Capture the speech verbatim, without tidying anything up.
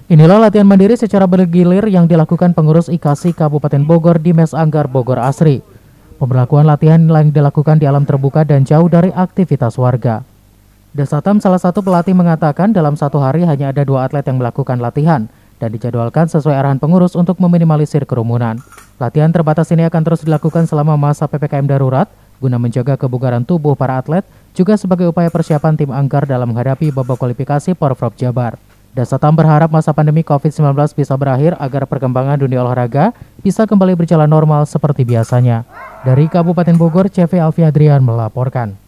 Inilah latihan mandiri secara bergilir yang dilakukan pengurus I K A S I Kabupaten Bogor di Mes Anggar, Bogor Asri. Pemberlakuan latihan yang dilakukan di alam terbuka dan jauh dari aktivitas warga. Dasatam, salah satu pelatih, mengatakan dalam satu hari hanya ada dua atlet yang melakukan latihan dan dijadwalkan sesuai arahan pengurus untuk meminimalisir kerumunan. Latihan terbatas ini akan terus dilakukan selama masa P P K M darurat guna menjaga kebugaran tubuh para atlet, juga sebagai upaya persiapan tim Anggar dalam menghadapi babak kualifikasi Porprov Jabar. Dasatam berharap masa pandemi covid sembilan belas bisa berakhir agar perkembangan dunia olahraga bisa kembali berjalan normal seperti biasanya. Dari Kabupaten Bogor, C V Alfi Adrian melaporkan.